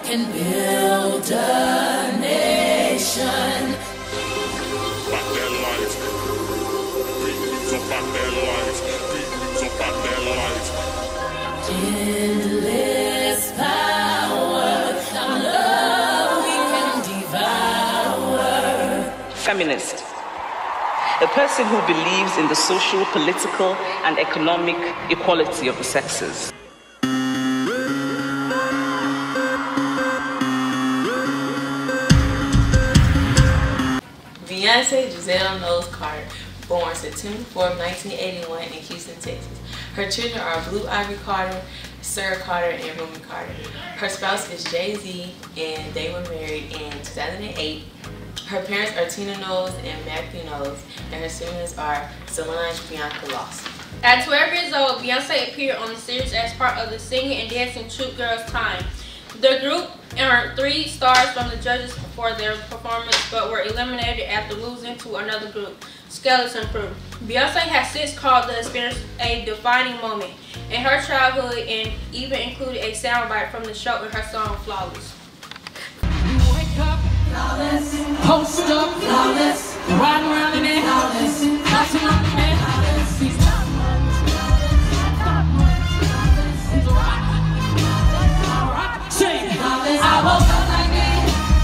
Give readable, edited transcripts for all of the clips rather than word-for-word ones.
can build a nation. About that life. It's about that life. It's about that life. Endless power, our love we can devour. Feminist. A person who believes in the social, political, and economic equality of the sexes. Beyonce Giselle Knowles Carter, born September 4th, 1981 in Houston, Texas. Her children are Blue Ivy Carter, Sarah Carter, and Rumi Carter. Her spouse is Jay-Z, and they were married in 2008. Her parents are Tina Knowles and Matthew Knowles, and her siblings are Solange Bianca Lawson. At 12 years old, Beyonce appeared on the series as part of the singing and dancing troupe Girls Time. The group earned 3 stars from the judges for their performance, but were eliminated after losing to another group, Skeleton Crew. Beyonce has since called the experience a defining moment in her childhood and even included a soundbite from the show in her song Flawless. Wake up, flawless. Post up, flawless. Ride around in it, flawless. Nothing on the net, flawless. These top ones, flawless. Sing, flawless. I woke up like this.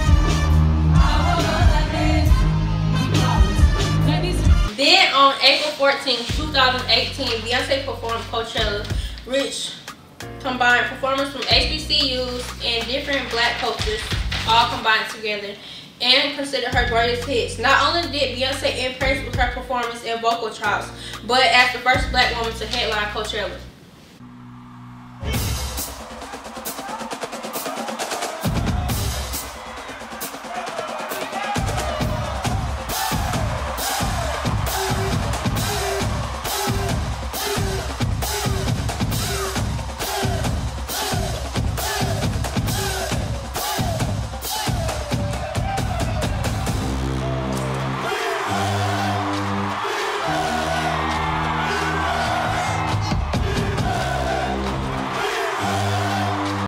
Then on April 14, 2018, Beyonce performed Coachella, which combined performers from HBCUs and different black cultures all combined together and considered her greatest hits. Not only did Beyonce impress with her performance and vocal chops, but as the first black woman to headline Coachella.